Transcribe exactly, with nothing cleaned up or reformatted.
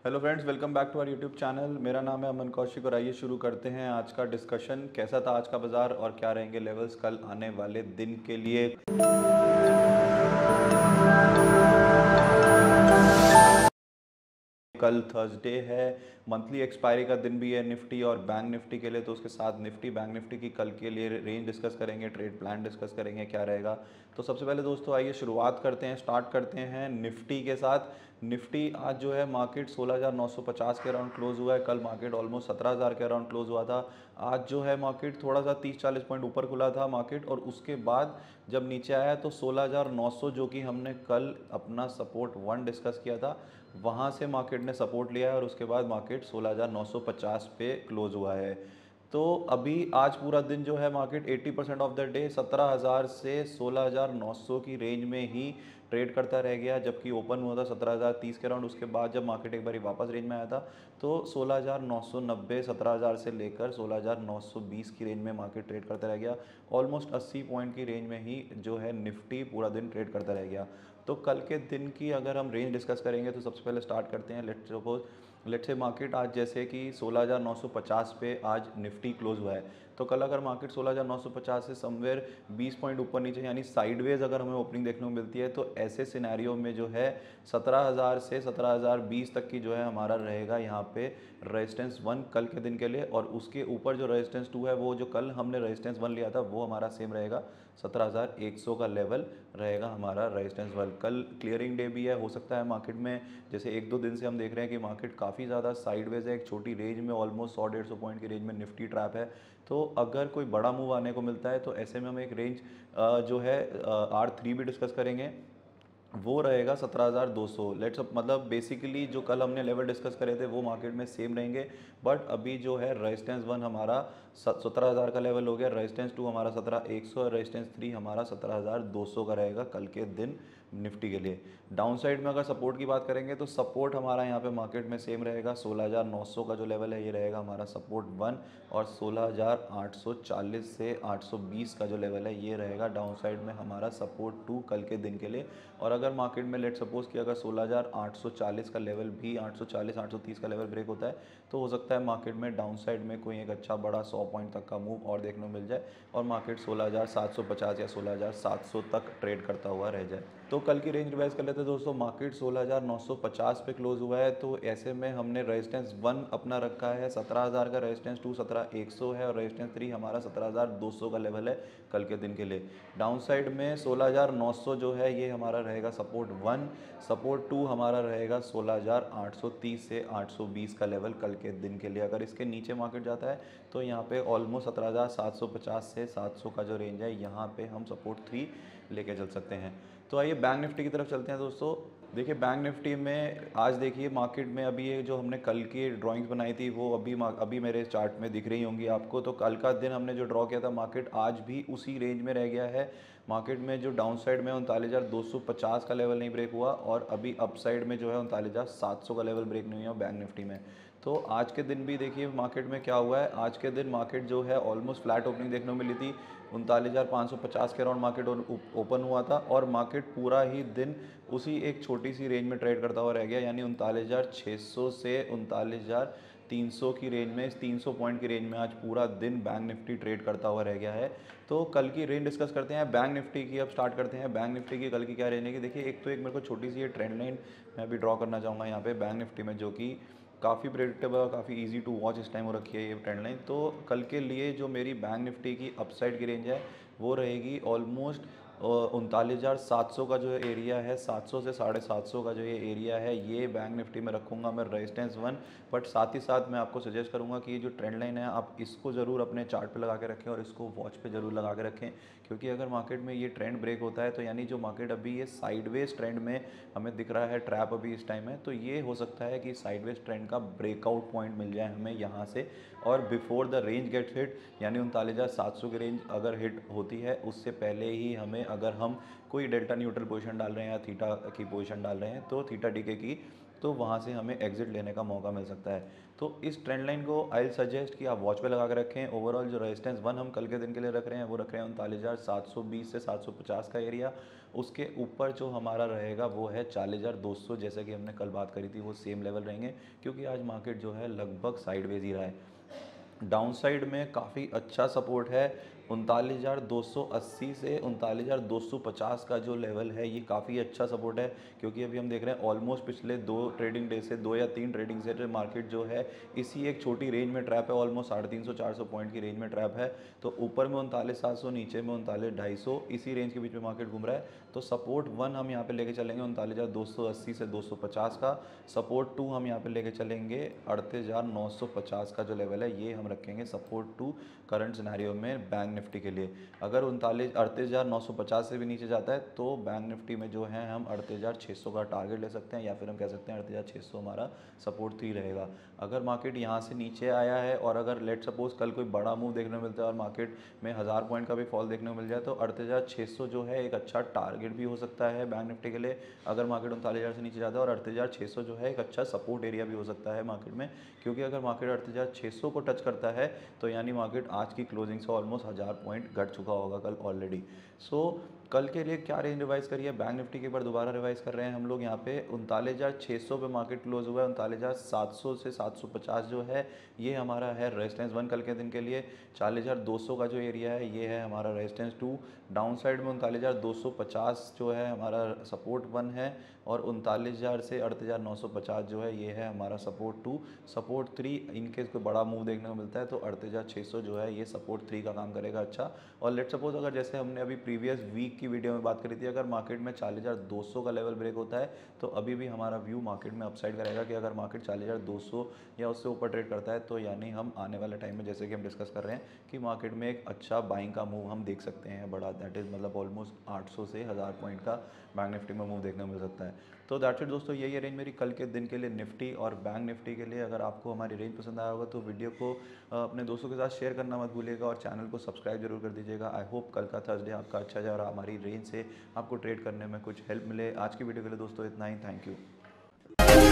Hello friends, welcome back to our YouTube channel. मेरा नाम है अमन कौशिक और आइए शुरू करते हैं आज का डिस्कशन। कैसा था आज का बाजार और क्या रहेंगे लेवल्स कल आने वाले दिन के लिए। कल थर्सडे है, मंथली एक्सपायरी का दिन भी है निफ्टी और बैंक निफ्टी के लिए। तो उसके साथ निफ्टी बैंक निफ्टी की कल के लिए रेंज डिस्कस करेंगे, ट्रेड प्लान डिस्कस करेंगे क्या रहेगा। तो सबसे पहले दोस्तों आइए शुरुआत करते हैं, स्टार्ट करते हैं निफ्टी के साथ। निफ्टी आज जो है मार्केट सोलह हज़ार नौ सौ पचास के अराउंड क्लोज हुआ है। कल मार्केट ऑलमोस्ट सत्रह हज़ार के अराउंड क्लोज हुआ था। आज जो है मार्केट थोड़ा सा तीस चालीस पॉइंट ऊपर खुला था मार्केट, और उसके बाद जब नीचे आया तो सोलह हज़ार नौ सौ, जो कि हमने कल अपना सपोर्ट वन डिस्कस किया था, वहाँ से मार्केट ने सपोर्ट लिया है और उसके बाद मार्केट सोलह हज़ार नौ सौ पचास पे क्लोज हुआ है। तो अभी आज पूरा दिन जो है मार्केट अस्सी परसेंट ऑफ द डे सत्रह हज़ार से सोलह हज़ार नौ सौ की रेंज में ही ट्रेड करता रह गया, जबकि ओपन हुआ था सत्रह हज़ार तीस के अराउंड। उसके बाद जब मार्केट एक बारी वापस रेंज में आया था तो सोलह हज़ार नौ सौ नब्बे, सत्रह हज़ार से लेकर सोलह हज़ार नौ सौ बीस की रेंज में मार्केट ट्रेड करता रह गया। ऑलमोस्ट अस्सी पॉइंट की रेंज में ही जो है निफ्टी पूरा दिन ट्रेड करता रह गया। तो कल के दिन की अगर हम रेंज डिस्कस करेंगे तो सबसे पहले स्टार्ट करते हैं। Let's suppose let's say market आज जैसे कि सोलह हज़ार नौ सौ पचास पे आज निफ्टी क्लोज हुआ है, तो कल अगर मार्केट सोलह हज़ार नौ सौ पचास से समवेयर बीस पॉइंट ऊपर नीचे यानी साइडवेज अगर हमें ओपनिंग देखने को मिलती है, तो ऐसे सिनेरियो में जो है सत्रह हज़ार से सत्रह हज़ार बीस तक की जो है हमारा रहेगा यहाँ पे रेजिस्टेंस वन कल के दिन के लिए। और उसके ऊपर जो रेजिस्टेंस टू है, वो जो कल हमने रेजिस्टेंस वन लिया था वो हमारा सेम रहेगा, सत्रह हज़ार एक सौ का लेवल रहेगा हमारा रेजिस्टेंस वन। कल क्लियरिंग डे भी है, हो सकता है मार्केट में जैसे एक दो दिन से हम देख रहे हैं कि मार्केट काफ़ी ज़्यादा साइडवेज है, एक छोटी रेंज में ऑलमोस्ट सौ डेढ़ सौ पॉइंट की रेंज में निफ्टी ट्रैप है। तो अगर कोई बड़ा मूव आने को मिलता है तो ऐसे में हम एक रेंज जो है आर थ्री भी डिस्कस करेंगे, वो रहेगा सत्रह हज़ार दो सौ। लेट्स मतलब बेसिकली जो कल हमने लेवल डिस्कस करे थे वो मार्केट में सेम रहेंगे, बट अभी जो है रेजिस्टेंस वन हमारा सत्रह हज़ार का लेवल हो गया, रेजिस्टेंस टू हमारा सत्रह एक सौ, रेजिस्टेंस थ्री हमारा सत्रह हज़ार दो सौ का रहेगा कल के दिन निफ्टी के लिए। डाउन साइड में अगर सपोर्ट की बात करेंगे तो सपोर्ट हमारा यहाँ पे मार्केट में सेम रहेगा, सोलह हज़ार नौ सौ का जो लेवल है ये रहेगा हमारा सपोर्ट वन, और सोलह हज़ार आठ सौ चालीस से आठ सौ बीस का जो लेवल है ये रहेगा डाउन साइड में हमारा सपोर्ट टू कल के दिन के लिए। और अगर मार्केट में लेट सपोज कि अगर सोलह हज़ार आठ सौ चालीस का लेवल भी आठ सौ चालीस आठ सौ तीस का लेवल ब्रेक होता है, तो हो सकता है मार्केट में डाउन साइड में कोई एक अच्छा बड़ा सौ पॉइंट तक का मूव और देखने को मिल जाए और मार्केट सोलह हज़ार सात सौ पचास या सोलह हज़ार सात सौ तक ट्रेड करता हुआ रह जाए। तो कल की रेंज रिवाइज कर लेते हैं दोस्तों। मार्केट सोलह हज़ार नौ सौ पचास पे क्लोज हुआ है, तो ऐसे में हमने रेजिस्टेंस वन अपना रखा है सत्रह हज़ार का, रेजिस्टेंस टू सत्रह एक सौ है और रेजिस्टेंस थ्री हमारा सत्रह हज़ार दो सौ का लेवल है कल के दिन के लिए। डाउन साइड में सोलह हज़ार नौ सौ जो है ये हमारा रहेगा सपोर्ट वन, सपोर्ट टू हमारा रहेगा सोलह हज़ार आठ सौ तीस से आठ सौ बीस का लेवल कल के दिन के लिए। अगर इसके नीचे मार्केट जाता है तो यहाँ पे ऑलमोस्ट सत्रह हज़ार सात सौ पचास से सात सौ का जो रेंज है यहाँ पे हम सपोर्ट थ्री लेके चल सकते हैं। तो आइए बैंक निफ्टी की तरफ चलते हैं दोस्तों। देखिए बैंक निफ्टी में आज देखिए मार्केट में अभी ये जो हमने कल की ड्राइंग्स बनाई थी वो अभी अभी मेरे चार्ट में दिख रही होंगी आपको। तो कल का दिन हमने जो ड्रॉ किया था मार्केट आज भी उसी रेंज में रह गया है। मार्केट में जो डाउन साइड में उनतालीस हज़ार दो सौ पचास का लेवल नहीं ब्रेक हुआ और अभी अप साइड में जो है उनतालीस हज़ार सात सौ का लेवल ब्रेक नहीं हुआ बैंक निफ्टी में। तो आज के दिन भी देखिए मार्केट में क्या हुआ है। आज के दिन मार्केट जो है ऑलमोस्ट फ्लैट ओपनिंग देखने को मिली थी, उनतालीस हज़ार पाँच सौ पचास के अराउंड मार्केट ओपन हुआ था और मार्केट पूरा ही दिन उसी एक छोटी सी रेंज में ट्रेड करता हुआ रह गया, यानी उनतालीस हज़ार छः सौ से उनतालीस हज़ार तीन सौ की रेंज में, इस तीन सौ पॉइंट की रेंज में आज पूरा दिन बैंक निफ्टी ट्रेड करता हुआ रह गया है। तो कल की रेंज डिस्कस करते हैं बैंक निफ्टी की। अब स्टार्ट करते हैं बैंक निफ्टी की कल की क्या रेंज है। देखिए एक तो एक मेरे को छोटी सी ये ट्रेंड लाइन मैं अभी ड्रॉ करना चाहूँगा यहाँ पे बैंक निफ्टी में, जो कि काफ़ी प्रेडिक्टेबल और काफ़ी इजी टू वॉच इस टाइम हो रखी है ये ट्रेंड लाइन। तो कल के लिए जो मेरी बैंक निफ्टी की अपसाइड की रेंज है वो रहेगी ऑलमोस्ट उनतालीस हज़ार सात सौ का जो एरिया है, सात सौ से साढ़े सात सौ का जो ये एरिया है ये बैंक निफ्टी में रखूँगा मैं रेजिस्टेंस वन। बट साथ ही साथ मैं आपको सजेस्ट करूँगा कि ये जो ट्रेंड लाइन है आप इसको ज़रूर अपने चार्ट पे लगा के रखें और इसको वॉच पे ज़रूर लगा के रखें, क्योंकि अगर मार्केट में ये ट्रेंड ब्रेक होता है तो यानी जो मार्केट अभी ये साइडवेज ट्रेंड में हमें दिख रहा है, ट्रैप अभी इस टाइम है, तो ये हो सकता है कि साइडवेज ट्रेंड का ब्रेकआउट पॉइंट मिल जाए हमें यहाँ से और before the range get hit, यानी उनतालीस हज़ार सात सौ की रेंज अगर हिट होती है उससे पहले ही हमें, अगर हम कोई डेल्टा न्यूट्रल पोजीशन डाल रहे हैं या थीटा की पोजीशन डाल रहे हैं तो थीटा डीके की तो वहाँ से हमें एग्जिट लेने का मौका मिल सकता है। तो इस ट्रेंड लाइन को आई सजेस्ट कि आप वॉच पे लगा कर रखें। ओवरऑल जो रेजिस्टेंस वन हम कल के दिन के लिए रख रहे हैं वो रख रहे हैं उनतालीस हज़ार सात सौ बीस से सात सौ पचास का एरिया। उसके ऊपर जो हमारा रहेगा वो है चालीस हज़ार दो सौ, जैसे कि हमने कल बात करी थी वो सेम लेवल रहेंगे, क्योंकि आज मार्केट जो है लगभग साइडवेज ही रहा है। डाउन साइड में काफ़ी अच्छा सपोर्ट है उनतालीस हज़ार दो सौ अस्सी से उनतालीस हज़ार दो सौ पचास का जो लेवल है, ये काफ़ी अच्छा सपोर्ट है, क्योंकि अभी हम देख रहे हैं ऑलमोस्ट पिछले दो ट्रेडिंग डे से दो या तीन ट्रेडिंग से मार्केट जो है इसी एक छोटी रेंज में ट्रैप है। ऑलमोस्ट साढ़े तीन सौ चार सौ पॉइंट की रेंज में ट्रैप है। तो ऊपर में उनतालीस सात सौ, नीचे में उनतालीस ढाई सौ, इसी रेंज के बीच में मार्केट घूम रहा है। तो सपोर्ट वन हम यहाँ पे लेके चलेंगे उनतालीस हज़ार दो सौ अस्सी से दो सौ पचास का। सपोर्ट टू हम यहाँ पे लेके चलेंगे अड़तीस हज़ार नौ सौ पचास का जो लेवल है, ये हम रखेंगे सपोर्ट टू करंट सिनेरियो में बैंक निफ्टी के लिए। अगर उनतालीस अड़तीस हज़ार नौ सौ पचास से भी नीचे जाता है तो बैंक निफ्टी में जो है हम अड़तीस हज़ार छः सौ का टारगेट ले सकते हैं, या फिर हम कह सकते हैं अड़तीस हज़ार छः सौ हमारा सपोर्ट थ्री रहेगा। अगर मार्केट यहाँ से नीचे आया है और अगर लेट सपोज कल कोई बड़ा मूव देखने को मिलता है और मार्केट में हज़ार पॉइंट का भी फॉल देखने को मिल जाए, तो अड़तीस हज़ार छः सौ जो है एक अच्छा टारगेट भी हो सकता है बैंक निफ्टी के लिए। अगर मार्केट उनतालीस हज़ार से नीचे जाता है, और अड़तीस हज़ार छः सौ जो है एक अच्छा सपोर्ट एरिया भी हो सकता है मार्केट में, क्योंकि अगर मार्केट अड़तीस हज़ार छः सौ को टच करता है तो यानी मार्केट आज की क्लोजिंग से ऑलमोस्ट हज़ार पॉइंट घट चुका होगा कल ऑलरेडी। सो कल के लिए क्या रेंज रिवाइज करी है बैंक निफ्टी के बार दोबारा रिवाइज कर रहे हैं हम लोग। यहाँ पे उनतालीस हज़ार छः सौ पे मार्केट क्लोज हुआ है। उनतालीस हज़ार सात सौ से सात सौ पचास जो है ये हमारा है रेजिस्टेंस वन कल के दिन के लिए। चालीस हज़ार दो सौ का जो एरिया है ये है हमारा रेजिस्टेंस टू। डाउन साइड में उनतालीस हज़ार दो सौ पचास जो है हमारा सपोर्ट वन है, और उनतालीस हज़ार से अड़तीस हज़ार नौ सौ पचास जो है ये है हमारा support two. Support three in case कोई बड़ा मूव देखने को मिलता है तो अड़तीस हज़ार छः सौ जो है ये सपोर्ट थ्री का काम करेगा अच्छा। और लेट सपोज अगर जैसे हमने अभी प्रीवियस वीक की वीडियो में बात करी थी, अगर मार्केट में चालीस हज़ार दो सौ का लेवल ब्रेक होता है तो अभी भी हमारा व्यू मार्केट में अपसाइड करेगा, कि अगर मार्केट चालीस हज़ार दो सौ या उससे ऊपर ट्रेड करता है तो यानी हम आने वाले टाइम में जैसे कि हम डिस्कस कर रहे हैं कि मार्केट में एक अच्छा बाइंग का मूव हम देख सकते हैं बड़ा, दैट इज़ मतलब ऑलमोस्ट आठ सौ से हज़ार पॉइंट का बैंक निफ्टी में मूव देखने को मिल सकता है। तो दैट्स इट दोस्तों, यही रेंज मेरी कल के दिन के लिए निफ्टी और बैंक निफ्टी के लिए। अगर आपको हमारी रेंज पसंद आया होगा तो वीडियो को अपने दोस्तों के साथ शेयर करना मत भूलिएगा, और चैनल को सब्सक्राइब जरूर कर दीजिएगा। आई होप कल का थर्सडे आपका अच्छा जाए और हमारी रेंज से आपको ट्रेड करने में कुछ हेल्प मिले। आज की वीडियो के लिए दोस्तों इतना ही, थैंक यू।